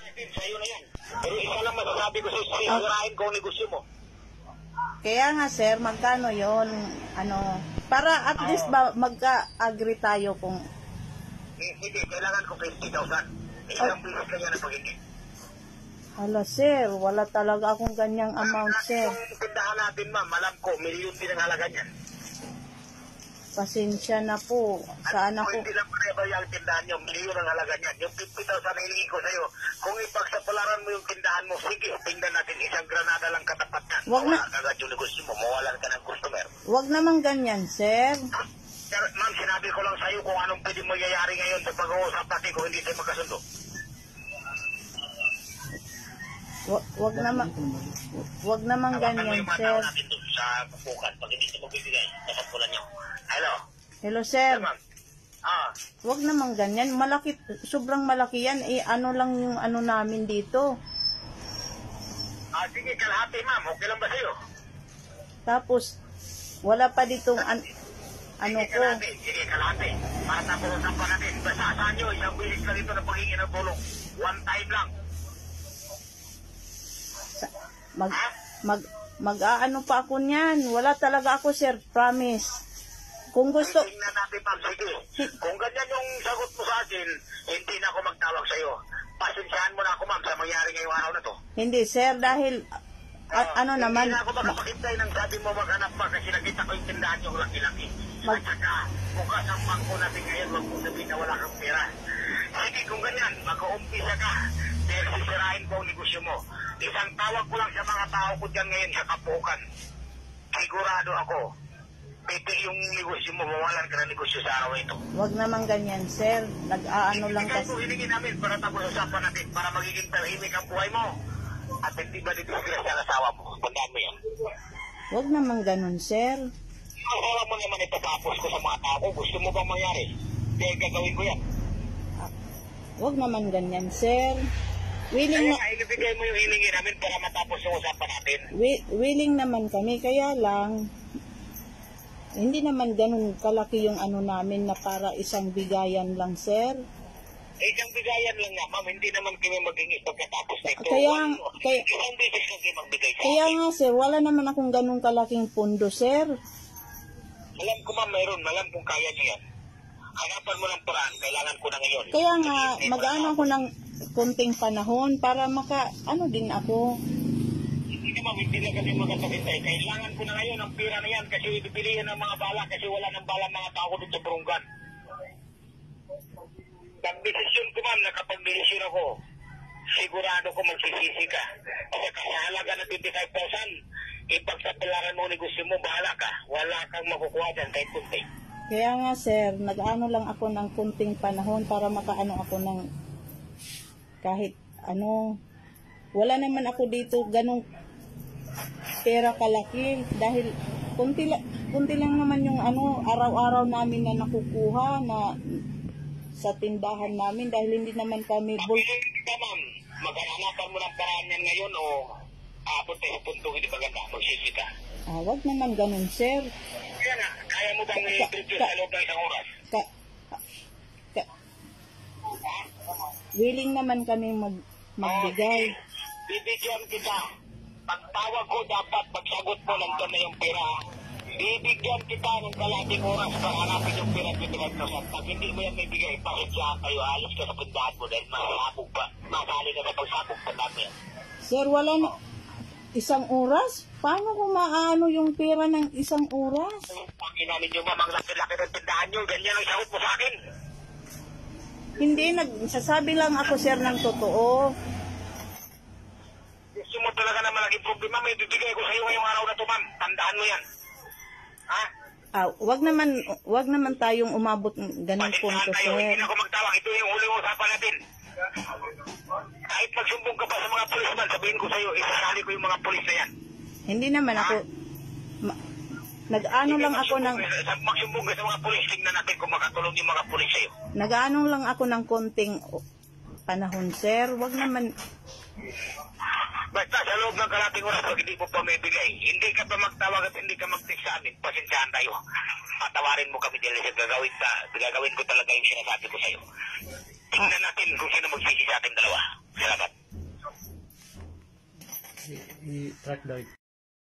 Sa'yo na yan. Pero isa lang masasabi ko sa'yo, sisirain ko ang negosyo mo. Kaya nga sir, magkano yon ano, para at least ba magka-agree tayo kung... Hindi, kailangan ko 50,000. Ilang bilis ka yan ang pag-hindi. Hala sir, wala talaga akong ganyang amount sir. Yung tindahan natin ma'am, alam ko, milyon din ang halaga niyan. Pasensya na po. Saan ako? Hindi lang pareho yung tindahan nyo, milyon ang halaga niyan. Yung 50,000 na hilingi ko sa'yo, kung ipagsapalaran mo yung tindahan mo, sige, tingnan natin, isang granada lang katapat yan. Wag na. Mawala agad yung negosyo mo, mawalan ka ng customer. Wag naman ganyan sir. Sir, ma'am, sinabi ko lang sa'yo kung anong pwede mo yayari ngayon sa pag-uusap natin kung hindi tayo magkasundo. Wag naman ganyan sir. Natin doon sa kupukan, pag hindi tayo magbibigay, kasampulan nyo. Hello? Hello sir. Ma'am. Wag naman ganyan. Malaki, sobrang malaki yan. Eh, ano lang yung ano namin dito. Sige, kalahati ma'am. Okay lang ba sa'yo? Tapos, wala pa ditong ano Sige, ko. kalahati. Sige, kalahati. Para tapos usapan natin. Basta saan nyo, isang bilis lang ito na paghingi ng tulong. One time lang. Mag-aano pa ako niyan. Wala talaga ako sir. Promise. Kung gusto... Tingnan natin ma'am. Sige. Kung ganyan yung sagot mo sa akin, hindi na ako magtawag sa'yo. Pasensyahan mo na ako ma'am sa mangyari ngayong araw na to. Hindi sir, dahil... ano naman... Hindi na ako makapakintay ng sabi mo maghanap pa kasi nakita ko yung tindahan yung laki-laki. At saka, bukas ang bangko natin ngayon, wag mo sabihin na wala kang pera. Sige, kung ganyan, mag-uumpisa ka. Dahil sisirain ko ang negosyo mo. Isang tawag ko lang sa mga tao ko dyan ngayon sa kapukan. Sigurado ako, pwede yung negosyo mo, mawalan ka ng negosyo sa araw ito. Wag naman ganyan sir. Nag-aano lang Hindi kasi... ko hiningin namin para tapos usapan natin, para magiging tahimik ang buhay mo. At hindi ba dito sila sa asawa mo? Tandaan mo yan. Wag naman ganun sir. Alam mo naman itatapos ko sa mga tao. Gusto mo bang mangyari? Dahil gagawin ko yan. Wag naman ganyan sir. Willing Kaya na... ibigay mo yung hiningi namin para matapos yung usapan natin. willing naman kami, kaya lang hindi naman ganun kalaki yung ano namin na para isang bigayan lang sir. Isang bigayan lang nga, ma'am. Hindi naman kami maging pagkatapos nito. Isang beses lang kayo magbigay sa Kaya akin. nga sir, wala naman akong ganun kalaking pundo sir. Alam ko ma'am, mayroon. Alam kung kaya niyo yan. Hanapan mo ng paraan. Kailangan ko na ngayon. Kaya nga, mag-ano ako ng konting panahon para ano din ako. Hindi ma'am, hindi na kasi magkakasintay. Kailangan ko na ngayon ang pira na yan kasi ibibilihan ng mga bala kasi wala ng bala mga tao dito sa Burungan. Pag-desisyon ko ma'am, nakapag-desisyon ako, sigurado ko magsisisi ka. Kasi sa halaga ng 25,000, ipagsapalaran mo negosyo mo, bahala ka. Wala kang makukuha dyan kahit kunti. Kaya nga sir, nag-ano lang ako ng kunting panahon para makaano ako ng kahit ano. Wala naman ako dito ganong pera kalaki dahil kunti lang naman yung ano araw-araw namin na nakukuha na sa tindahan namin dahil hindi naman kami Pagpiliin ka ma'am, maghanapan mo ng paraan yan ngayon o aabot tayo sa puntong hindi maganda, magsisi ka. wag naman ganun sir. Kaya nga, kaya mo bang i-introduce sa loob ng isang oras? Willing naman kami magbigay. Bibigyan kita. Pagtawag ko dapat pagsagot mo lang na yung pera. Bibigyan kita ng kalating oras para hanapin yung pera ng 25,000. Pag hindi mo yan may bigay, pakisya kayo, alas ka sa pindahan mo dahil masabog pa. Masali ka sa pagsabog pa namin. Sir, wala na isang oras? Paano ko maano yung pera ng isang oras? Pag inamin nyo ma'am, ang laki-laki ng tindahan nyo, ganyan ang sagot mo sa akin. Hindi, nagsasabi lang ako sir ng totoo. Gusto mo talaga na malaking problema, may bibigay ko sa iyo ngayong araw na to ma'am. Tandaan mo yan. Ha? Wag naman tayong umabot ganang punto tayo, sir. hindi na ako magtawag. Ito yung huling usapan natin. Kahit magsumbong ka pa sa mga polisman, sabihin ko sa iyo, isasali ko yung mga polis na yan. Hindi naman ako nag-ano lang ako ng magsumbong ka sa mga polis, tingnan natin kung makatulong yung mga polis sa iyo. nag-ano lang ako ng konting panahon sir. Wag naman Basta sa loob ng kalating oras, pag hindi mo pa may bigay, hindi ka pa magtawag at hindi ka mag-text sa amin, pasensyahan tayo. Patawarin mo kami dahil sa gagawin ko talaga yung sinasabi ko sa iyo. Tingnan natin kung sino magsisi sa ating dalawa. Salamat. i-track daw